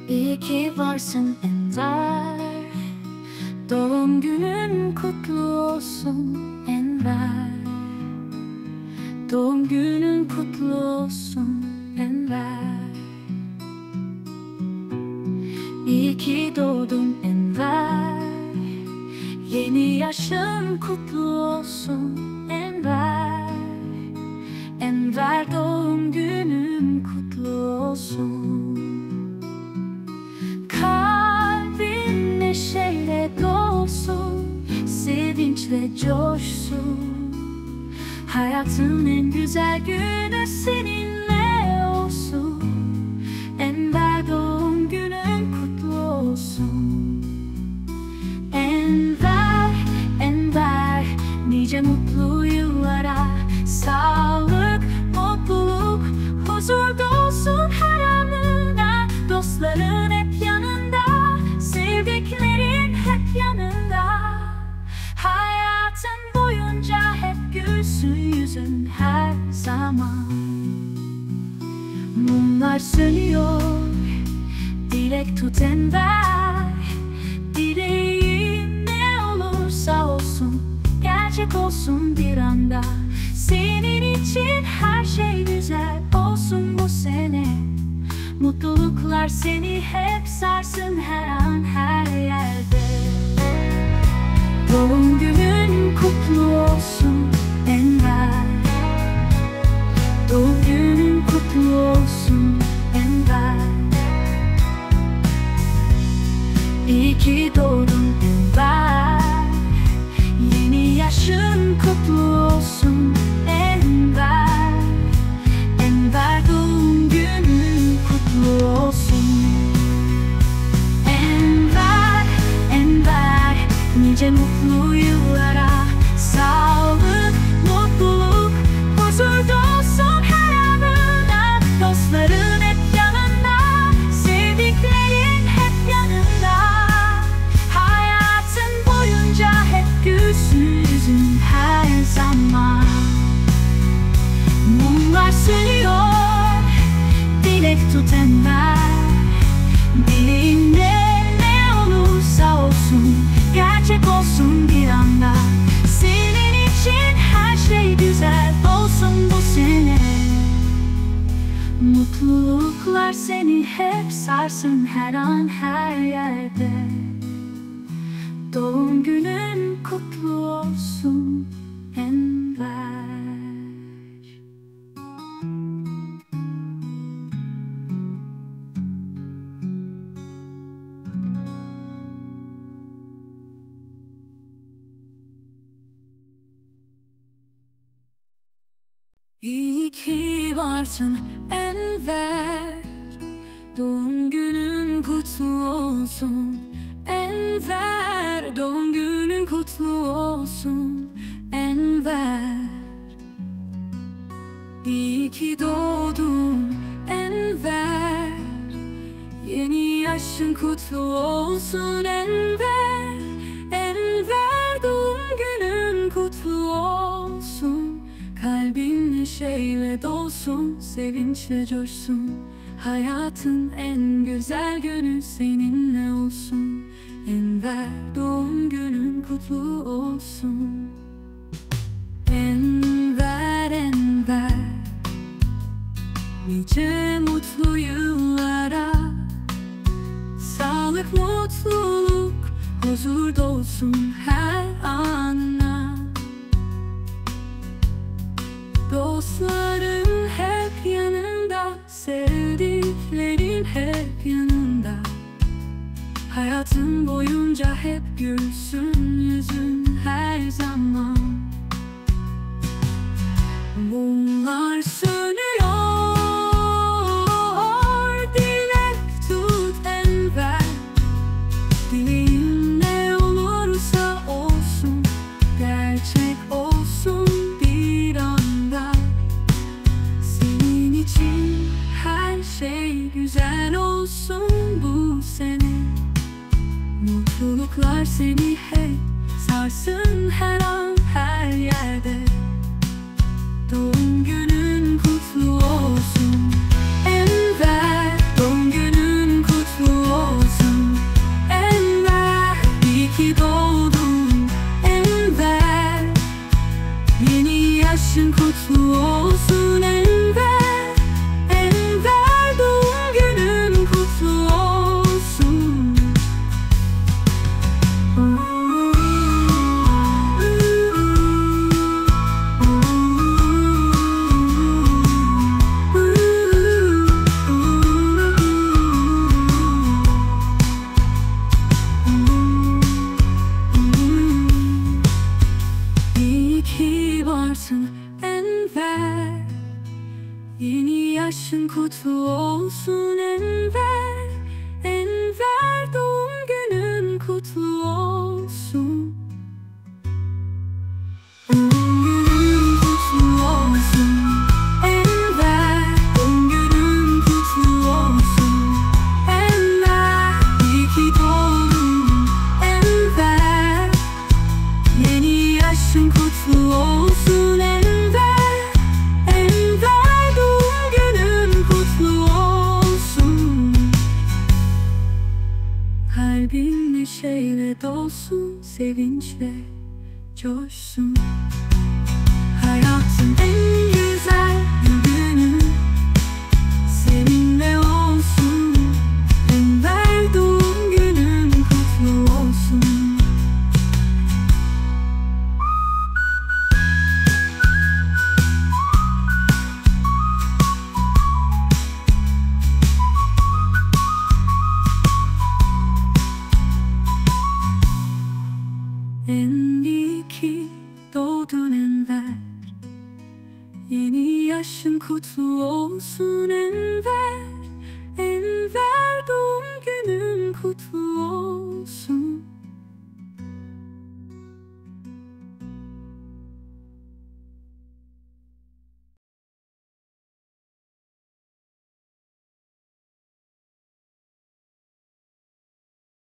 İyi ki varsın Enver. Doğum günün kutlu olsun Enver. Doğum günün kutlu olsun Enver. İyi ki doğdun Enver. Yeni yaşın kutlu olsun Enver. Enver, doğum günün kutlu olsun. Kalbin neşeyle dolsun, sevinçle coşsun. Hayatın en güzel günü seninle olsun. Enver, doğum günün kutlu olsun. Enver, Enver, nice mutlu yıllara. Sağlık, mutluluk, huzur dolsun her anına. Dostların hep yanında, sevdiklerin hep yanında. Hayatın boyunca hep gülsün yüzün her zaman. Mumlar sönüyor, dilek tut Enver. Dileğin ne olursa olsun, gerçek olsun bir anda. Senin için her şey güzel olsun bu sene. Mutluluklar seni hep sarsın her an her yerde. Doğum günün kutlu olsun Enver. Doğum günün kutlu olsun Enver. İyi ki doğdun Enver. Yeni yaşın kutlu olsun Enver. Enver, doğum günün kutlu olsun. Enver, Enver, nice mutlu yıllara. Sağlık, mutluluk, huzur dolsun her anına. Dostların hep yanında, sevdiklerin hep yanında. Hayatın boyunca hep gülsün yüzün her zaman. Mumlar sönüyor, dilek tut Enver. Dileğin ne olursa olsun, gerçek olsun bir anda. Senin için her şey güzel olsun bu sene. Mutluluklar seni hep sarsın her an her yerde. Doğum günün kutlu olsun Enver. İyi ki varsın Enver. Doğum günün kutlu olsun Enver. Doğum günün kutlu olsun Enver. İyi ki doğdun Enver. Yeni yaşın kutlu olsun Enver. Enver, doğum günün kutlu olsun. Kalbin neşeyle dolsun, sevinçle coşsun. Hayatın en güzel günü seninle olsun. Enver, doğum günün kutlu olsun. Enver, Enver, nice mutlu yıllara. Sağlık, mutluluk, huzur dolsun her anına. Dostların hep yanında, sevdiklerin hep yanında. Hayatın boyunca hep gülsün yüzün her zaman. Mumlar sönüyor, dilek tut Enver. Dileğin ne olursa olsun, gerçek olsun bir anda. Senin için her şey güzel olsun bu sene. Mutluluklar seni hep sarsın her an her yerde. Doğum günün kutlu olsun Enver. Doğum günün kutlu yaşın kutlu olsun Enver. Enver, doğum günün kutlu olsun. Doğum günün kutlu olsun Enver. Doğum günün kutlu olsun Enver. İyi ki doğdun Enver. Yeni yaşın kutlu olsun Enver. Enver, doğum günün kutlu olsun. Kalbin neşeyle dolsun, sevinçle coşsun. Hayatın en güzel günü seninle olsun Enver, doğum günün kutlu olsun. En iyi ki doğdun Enver. Yeni yaşın kutlu olsun Enver. Enver, doğum günün kutlu olsun.